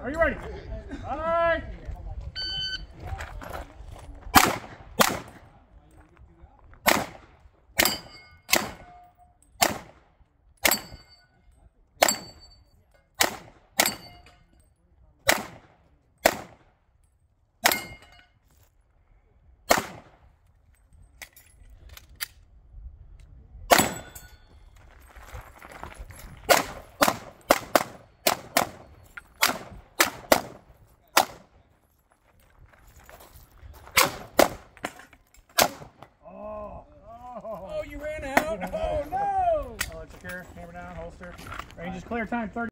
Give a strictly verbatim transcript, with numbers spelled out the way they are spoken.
Are you ready? All right. Oh, you ran out? Oh, no! I'll let you clear. Hammer down, holster. Range is clear. Time thirty.